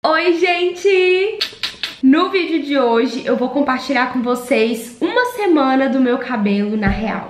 Oi, gente! No vídeo de hoje eu vou compartilhar com vocês uma semana do meu cabelo na real.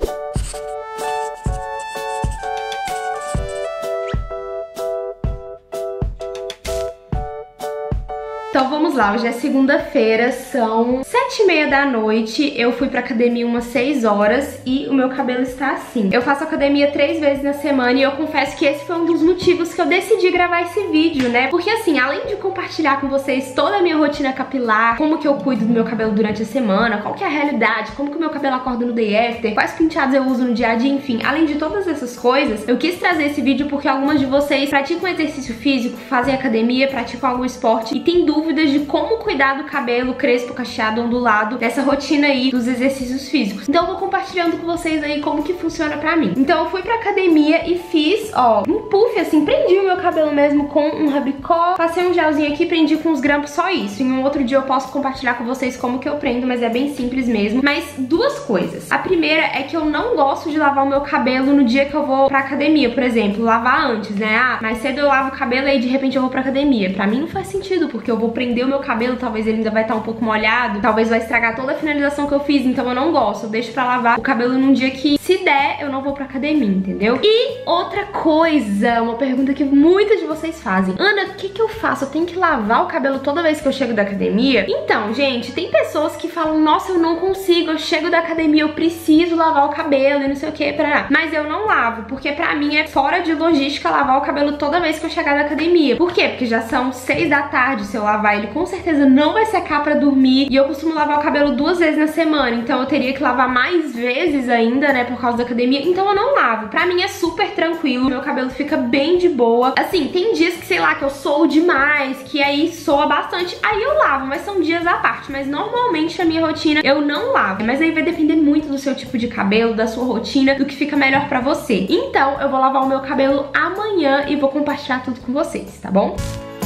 Então vamos lá, hoje é segunda-feira, são 7h30 da noite, eu fui pra academia umas 6 horas e o meu cabelo está assim. Eu faço academia 3 vezes na semana e eu confesso que esse foi um dos motivos que eu decidi gravar esse vídeo, né? Porque assim, além de compartilhar com vocês toda a minha rotina capilar, como que eu cuido do meu cabelo durante a semana, qual que é a realidade, como que o meu cabelo acorda no day after, quais penteados eu uso no dia a dia, enfim, além de todas essas coisas, eu quis trazer esse vídeo porque algumas de vocês praticam exercício físico, fazem academia, praticam algum esporte e tem dúvidas de como cuidar do cabelo crespo, cacheado, ondulado, dessa rotina aí dos exercícios físicos. Então eu vou compartilhando com vocês aí como que funciona pra mim. Então eu fui pra academia e fiz, ó, um puff assim, prendi o meu cabelo mesmo com um rabicó, passei um gelzinho aqui, prendi com os grampos, só isso. Em um outro dia eu posso compartilhar com vocês como que eu prendo, mas é bem simples mesmo. Mas duas coisas. A primeira é que eu não gosto de lavar o meu cabelo no dia que eu vou pra academia, por exemplo, lavar antes, né? Ah, mais cedo eu lavo o cabelo e aí de repente eu vou pra academia. Pra mim não faz sentido, porque eu vou prender o meu cabelo, talvez ele ainda vai estar um pouco molhado, talvez vai estragar toda a finalização que eu fiz, então eu não gosto, eu deixo pra lavar o cabelo num dia que, se der, eu não vou pra academia, entendeu? E outra coisa, uma pergunta que muitas de vocês fazem: Ana, o que que eu faço? Eu tenho que lavar o cabelo toda vez que eu chego da academia? Então, gente, tem pessoas que falam: nossa, eu não consigo, eu chego da academia, eu preciso lavar o cabelo e não sei o que, mas eu não lavo, porque pra mim é fora de logística lavar o cabelo toda vez que eu chegar da academia. Por quê? Porque já são 6 da tarde, se eu lavar ele com certeza não vai secar pra dormir, e eu costumo lavar o cabelo 2 vezes na semana, então eu teria que lavar mais vezes ainda, né, por causa da academia, então eu não lavo. Pra mim é super tranquilo, meu cabelo fica bem de boa. Assim, tem dias que, sei lá, que eu soo demais, que aí soa bastante, aí eu lavo, mas são dias à parte, mas normalmente a minha rotina eu não lavo. Mas aí vai depender muito do seu tipo de cabelo, da sua rotina, do que fica melhor pra você. Então eu vou lavar o meu cabelo amanhã e vou compartilhar tudo com vocês, tá bom?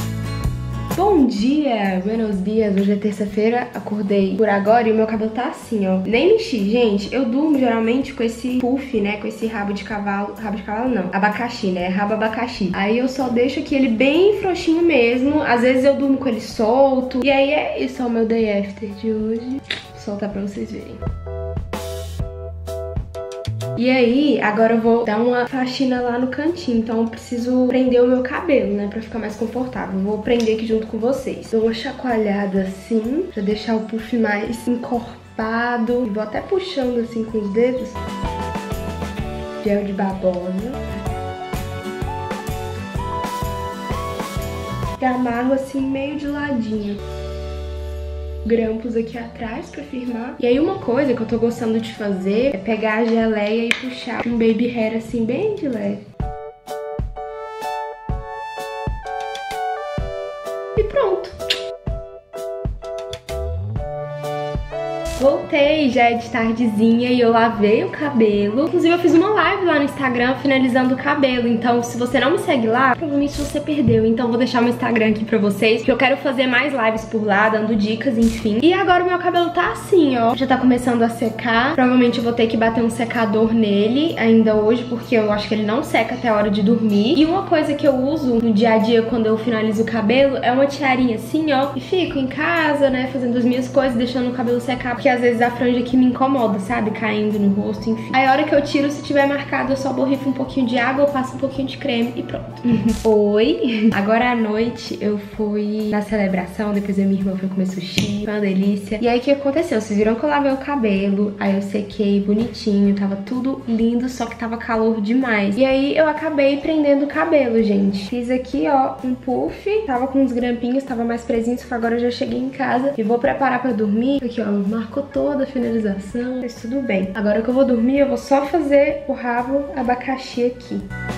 Bom dia, buenos dias, hoje é terça-feira, acordei por agora e o meu cabelo tá assim, ó. Nem mexi, gente, eu durmo geralmente com esse puff, né, com esse rabo de cavalo não, abacaxi, né, rabo abacaxi. Aí eu só deixo aqui ele bem frouxinho mesmo, às vezes eu durmo com ele solto. E aí é isso, ó, o meu day after de hoje. Vou soltar pra vocês verem. E aí, agora eu vou dar uma faxina lá no cantinho, então eu preciso prender o meu cabelo, né, pra ficar mais confortável. Eu vou prender aqui junto com vocês. Dou uma chacoalhada assim, pra deixar o puff mais encorpado. E vou até puxando assim com os dedos. Gel de babosa. E amarro assim meio de ladinho. Grampos aqui atrás pra firmar. E aí uma coisa que eu tô gostando de fazer é pegar a geleia e puxar um baby hair assim bem de leve. E pronto. Voltei, já é de tardezinha e eu lavei o cabelo. Inclusive eu fiz uma live lá no Instagram finalizando o cabelo. Então se você não me segue lá, provavelmente você perdeu. Então vou deixar o meu Instagram aqui pra vocês, que eu quero fazer mais lives por lá, dando dicas, enfim. E agora o meu cabelo tá assim, ó. Já tá começando a secar. Provavelmente eu vou ter que bater um secador nele ainda hoje, porque eu acho que ele não seca até a hora de dormir. E uma coisa que eu uso no dia a dia quando eu finalizo o cabelo é uma tiarinha assim, ó. E fico em casa, né, fazendo as minhas coisas, deixando o cabelo secar, porque às vezes a franja aqui me incomoda, sabe? Caindo no rosto, enfim. Aí a hora que eu tiro, se tiver marcado, eu só borrifo um pouquinho de água, eu passo um pouquinho de creme e pronto. Oi! Agora à noite eu fui na celebração, depois a minha irmã foi comer sushi, foi uma delícia. E aí o que aconteceu? Vocês viram que eu lavei o cabelo, aí eu sequei bonitinho, tava tudo lindo, só que tava calor demais. E aí eu acabei prendendo o cabelo, gente. Fiz aqui, ó, um puff, tava com uns grampinhos, tava mais presinho, só que agora eu já cheguei em casa e vou preparar pra dormir. Aqui, ó, marcou toda a finalização, mas tudo bem. Agora que eu vou dormir, eu vou só fazer o rabo abacaxi aqui.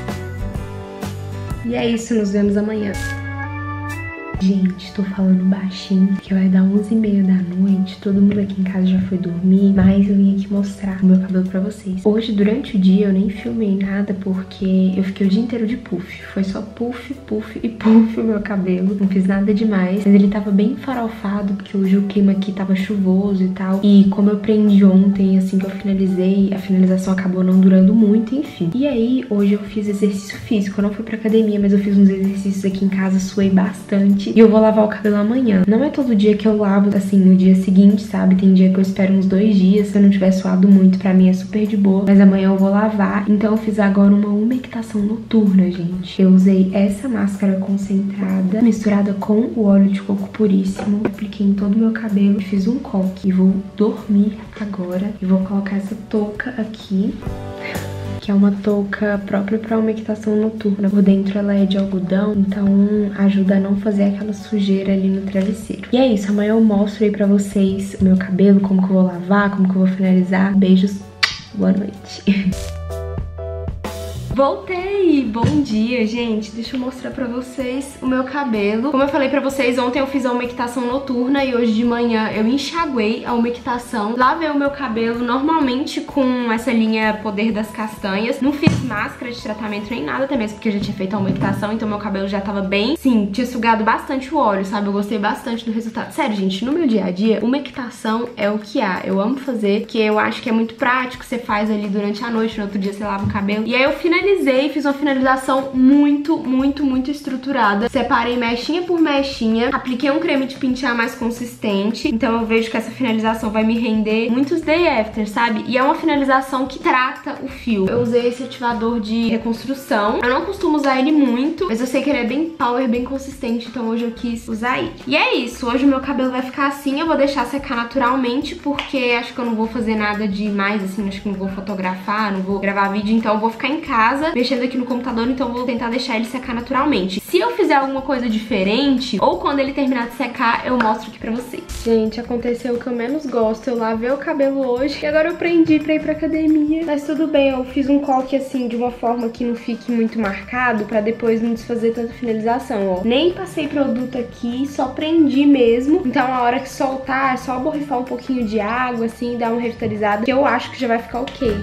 E é isso, nos vemos amanhã. Gente, tô falando baixinho, que vai dar 11h30 da noite, todo mundo aqui em casa já foi dormir, mas eu vim aqui mostrar o meu cabelo pra vocês. Hoje, durante o dia, eu nem filmei nada, porque eu fiquei o dia inteiro de puff. Foi só puff, puff e puff o meu cabelo, não fiz nada demais, mas ele tava bem farofado, porque hoje o clima aqui tava chuvoso e tal, e como eu prendi ontem, assim que eu finalizei, a finalização acabou não durando muito, enfim. E aí, hoje eu fiz exercício físico, eu não fui pra academia, mas eu fiz uns exercícios aqui em casa, suei bastante. E eu vou lavar o cabelo amanhã. Não é todo dia que eu lavo, assim, no dia seguinte, sabe? Tem dia que eu espero uns 2 dias. Se eu não tiver suado muito, pra mim é super de boa. Mas amanhã eu vou lavar. Então eu fiz agora uma umectação noturna, gente. Eu usei essa máscara concentrada, misturada com o óleo de coco puríssimo. Apliquei em todo o meu cabelo e fiz um coque. E vou dormir agora. E vou colocar essa touca aqui, que é uma touca própria para umectação noturna. Por dentro ela é de algodão, então ajuda a não fazer aquela sujeira ali no travesseiro. E é isso, amanhã eu mostro aí pra vocês o meu cabelo, como que eu vou lavar, como que eu vou finalizar. Beijos, boa noite. Voltei! Bom dia, gente. Deixa eu mostrar pra vocês o meu cabelo. Como eu falei pra vocês, ontem eu fiz a umectação noturna e hoje de manhã eu enxaguei a umectação. Lavei o meu cabelo normalmente com essa linha Poder das Castanhas. Não fiz máscara de tratamento nem nada, até mesmo porque eu já tinha feito a umectação, então meu cabelo já tava bem... Sim, tinha sugado bastante o óleo, sabe? Eu gostei bastante do resultado. Sério, gente, no meu dia a dia, umectação é o que há. Eu amo fazer, porque eu acho que é muito prático. Você faz ali durante a noite, no outro dia você lava o cabelo. E aí eu finalizei, fiz uma finalização muito estruturada. Separei mechinha por mechinha, apliquei um creme de pentear mais consistente, então eu vejo que essa finalização vai me render muitos day after, sabe? E é uma finalização que trata o fio. Eu usei esse ativador de reconstrução. Eu não costumo usar ele muito, mas eu sei que ele é bem power, bem consistente, então hoje eu quis usar ele. E é isso, hoje o meu cabelo vai ficar assim, eu vou deixar secar naturalmente, porque acho que eu não vou fazer nada demais, assim, acho que não vou fotografar, não vou gravar vídeo, então eu vou ficar em casa, mexendo aqui no computador, então eu vou tentar deixar ele secar naturalmente. Se eu fizer alguma coisa diferente, ou quando ele terminar de secar, eu mostro aqui pra vocês. Gente, aconteceu o que eu menos gosto. Eu lavei o cabelo hoje e agora eu prendi pra ir pra academia. Mas tudo bem, eu fiz um coque assim, de uma forma que não fique muito marcado, pra depois não desfazer tanta finalização, ó. Nem passei produto aqui, só prendi mesmo. Então a hora que soltar, é só borrifar um pouquinho de água, assim, dar uma revitalizada, que eu acho que já vai ficar ok.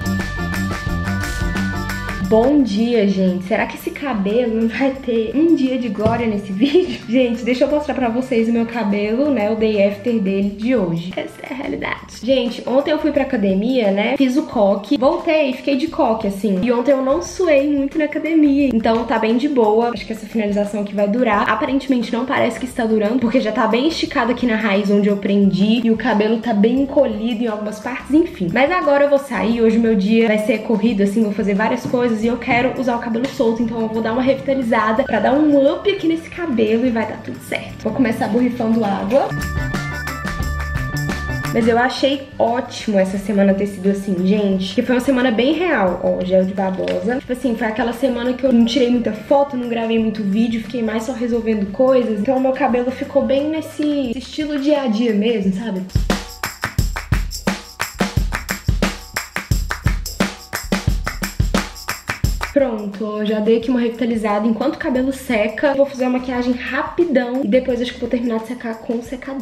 Bom dia, gente. Será que esse cabelo não vai ter um dia de glória nesse vídeo? Gente, deixa eu mostrar pra vocês o meu cabelo, né? O day after dele de hoje. Essa é a realidade. Gente, ontem eu fui pra academia, né? Fiz o coque. Voltei, fiquei de coque, assim. E ontem eu não suei muito na academia. Então tá bem de boa. Acho que essa finalização aqui vai durar. Aparentemente não parece que está durando, porque já tá bem esticado aqui na raiz onde eu prendi. E o cabelo tá bem encolhido em algumas partes, enfim. Mas agora eu vou sair. Hoje o meu dia vai ser corrido, assim. Vou fazer várias coisas. E eu quero usar o cabelo solto, então eu vou dar uma revitalizada pra dar um up aqui nesse cabelo e vai dar tudo certo. Vou começar borrifando água. Mas eu achei ótimo essa semana ter sido assim, gente, que foi uma semana bem real. Ó, gel de babosa. Tipo assim, foi aquela semana que eu não tirei muita foto, não gravei muito vídeo, fiquei mais só resolvendo coisas. Então o meu cabelo ficou bem nesse estilo dia a dia mesmo, sabe? Pronto, já dei aqui uma revitalizada. Enquanto o cabelo seca, eu vou fazer a maquiagem rapidão e depois acho que vou terminar de secar com o secador.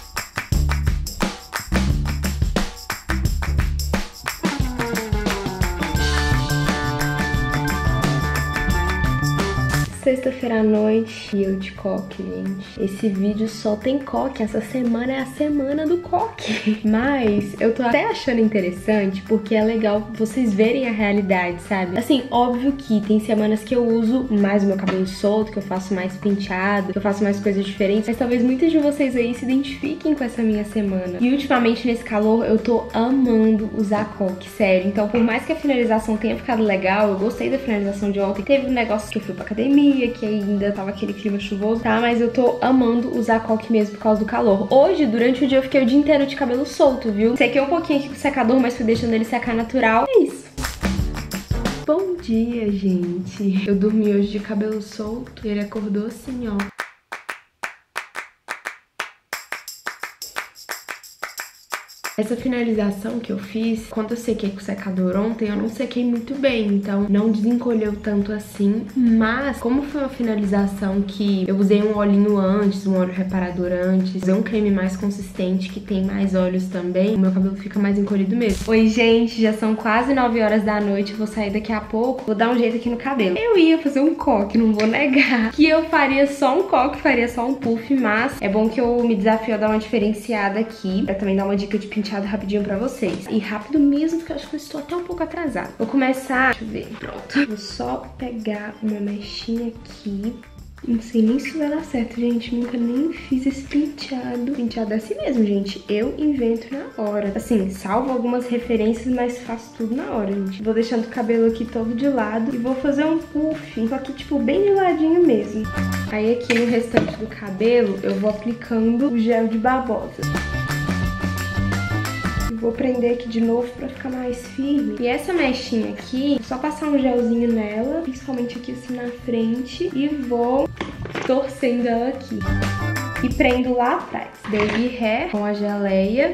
Sexta-feira à noite e eu de coque, gente. Esse vídeo só tem coque. Essa semana é a semana do coque. Mas eu tô até achando interessante porque é legal vocês verem a realidade, sabe? Assim, óbvio que tem semanas que eu uso mais o meu cabelo solto, que eu faço mais penteado, que eu faço mais coisas diferentes. Mas talvez muitas de vocês aí se identifiquem com essa minha semana. E ultimamente nesse calor eu tô amando usar coque, sério. Então por mais que a finalização tenha ficado legal, eu gostei da finalização de ontem. Teve um negócio que eu fui pra academia, que ainda tava aquele clima chuvoso, tá? Mas eu tô amando usar coque mesmo por causa do calor. Hoje, durante o dia, eu fiquei o dia inteiro de cabelo solto, viu? Sequei um pouquinho aqui com o secador, mas fui deixando ele secar natural. É isso. Bom dia, gente. Eu dormi hoje de cabelo solto e ele acordou assim, ó. Essa finalização que eu fiz, quando eu sequei com o secador ontem, eu não sequei muito bem, então não desencolheu tanto assim. Mas, como foi uma finalização que eu usei um olhinho antes, um óleo reparador antes, usei um creme mais consistente que tem mais óleos também, o meu cabelo fica mais encolhido mesmo. Oi, gente, já são quase 9 horas da noite, vou sair daqui a pouco, vou dar um jeito aqui no cabelo. Eu ia fazer um coque, não vou negar, que eu faria só um coque, faria só um puff, mas é bom que eu me desafio a dar uma diferenciada aqui, pra também dar uma dica de penteado rapidinho pra vocês. E rápido mesmo, porque eu acho que eu estou até um pouco atrasada. Vou começar... Deixa eu ver. Pronto. Vou só pegar uma mechinha aqui. Não sei nem se vai dar certo, gente. Nunca nem fiz esse penteado. Penteado é assim mesmo, gente. Eu invento na hora. Assim, salvo algumas referências, mas faço tudo na hora, gente. Vou deixando o cabelo aqui todo de lado e vou fazer um puff. Só que, tipo, bem de ladinho mesmo. Aí aqui no restante do cabelo, eu vou aplicando o gel de babosa. Vou prender aqui de novo pra ficar mais firme. E essa mechinha aqui, só passar um gelzinho nela, principalmente aqui assim na frente, e vou torcendo ela aqui. E prendo lá atrás. Baby hair com a geleia.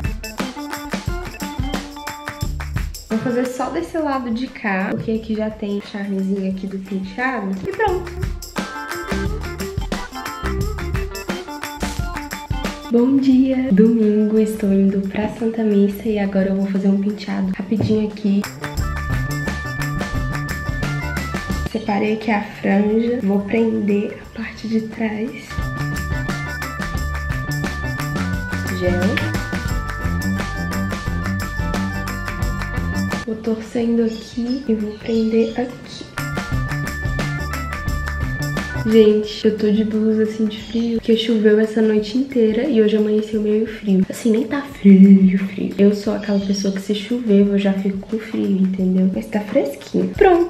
Vou fazer só desse lado de cá, porque aqui já tem o charmezinho aqui do penteado. E pronto. Bom dia! Domingo, estou indo pra Santa Missa e agora eu vou fazer um penteado rapidinho aqui. Separei aqui a franja, vou prender a parte de trás. Gel. Vou torcendo aqui e vou prender aqui. Gente, eu tô de blusa assim de frio, porque choveu essa noite inteira e hoje amanheceu meio frio. Assim, nem tá frio. Eu sou aquela pessoa que se chover eu já fico com frio, entendeu? Mas tá fresquinho. Pronto!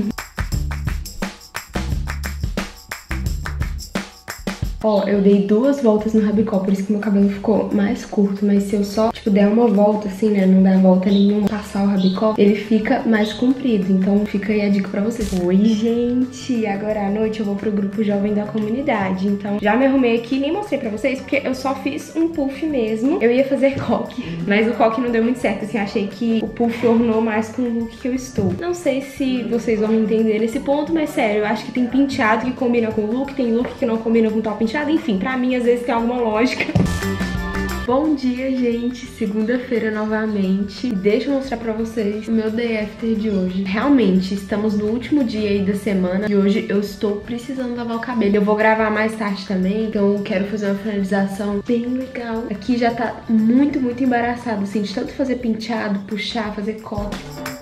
Ó, eu dei 2 voltas no rabicó, por isso que meu cabelo ficou mais curto. Mas se eu só, tipo, der uma volta assim, né, não dar volta nenhuma, passar o rabicó, ele fica mais comprido. Então fica aí a dica pra vocês. Oi, gente! Agora à noite eu vou pro grupo jovem da comunidade. Então já me arrumei aqui, nem mostrei pra vocês, porque eu só fiz um puff mesmo. Eu ia fazer coque, mas o coque não deu muito certo, assim. Achei que o puff ornou mais com o look que eu estou. Não sei se vocês vão entender nesse ponto, mas sério, eu acho que tem penteado que combina com o look, tem look que não combina com tal penteado. Enfim, pra mim às vezes tem alguma lógica. Bom dia, gente, segunda-feira novamente. E deixa eu mostrar pra vocês o meu day after de hoje. Realmente, estamos no último dia aí da semana e hoje eu estou precisando lavar o cabelo. Eu vou gravar mais tarde também, então eu quero fazer uma finalização bem legal. Aqui já tá muito embaraçado, assim, de tanto fazer penteado, puxar, fazer coque.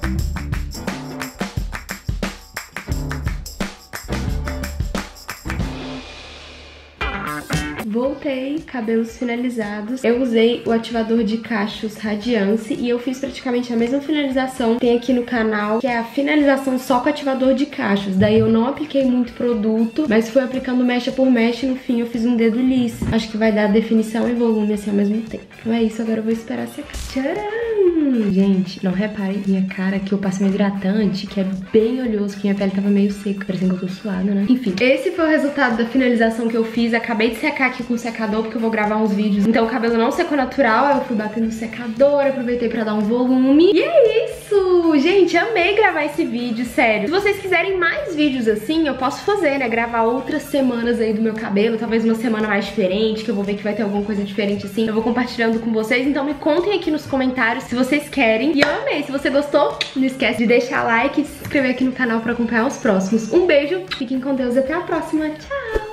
Voltei, cabelos finalizados. Eu usei o ativador de cachos Radiance e eu fiz praticamente a mesma finalização. Tem aqui no canal, que é a finalização só com ativador de cachos. Daí eu não apliquei muito produto, mas fui aplicando mecha por mecha e no fim eu fiz um dedo liso. Acho que vai dar definição e volume assim ao mesmo tempo. Então é isso, agora eu vou esperar secar. Tcharam! Gente, não reparem minha cara que eu passei um hidratante, que é bem oleoso, porque minha pele tava meio seca, parecendo que eu tô suada, né? Enfim, esse foi o resultado da finalização que eu fiz. Acabei de secar aqui com o secador, porque eu vou gravar uns vídeos. Então o cabelo não secou natural, eu fui batendo no secador, aproveitei pra dar um volume. E é isso! Gente, amei gravar esse vídeo, sério. Se vocês quiserem mais vídeos assim, eu posso fazer, né? Gravar outras semanas aí do meu cabelo, talvez uma semana mais diferente, que eu vou ver que vai ter alguma coisa diferente assim. Eu vou compartilhando com vocês, então me contem aqui nos comentários se vocês querem. E eu amei! Se você gostou, não esquece de deixar like e se inscrever aqui no canal pra acompanhar os próximos. Um beijo, fiquem com Deus e até a próxima. Tchau!